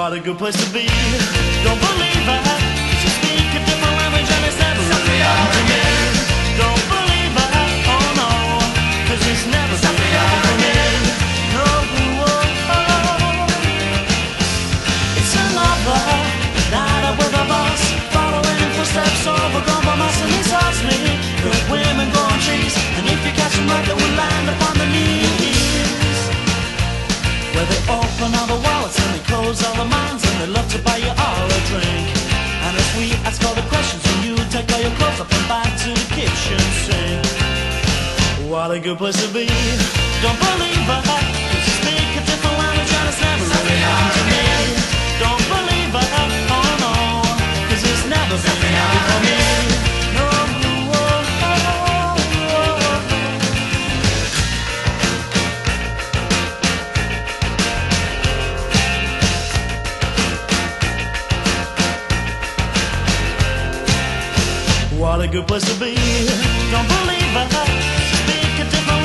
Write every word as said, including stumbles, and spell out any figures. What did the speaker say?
What a good place to be. Don't believe it, 'cause you speak a different language and it's never really happened to me. Don't believe it, oh no, 'cause it's never really happened to me. No, oh, it's another night out with a boss, following in footsteps, overgone by my and he tells me good women go on trees, and if you catch them right, they will land upon the knees. Where they open all the wallets and they close all the minds, and they love to buy you all a drink. And if we ask all the questions, when you take all your clothes up and back to the kitchen sink. What a good place to be. Don't believe it, 'cause you speak a different language and it's never really happened to me. Don't believe it, oh no, 'cause it's never been happened for me. No, oh, oh, oh. What a good place to be. Don't believe it, speak a different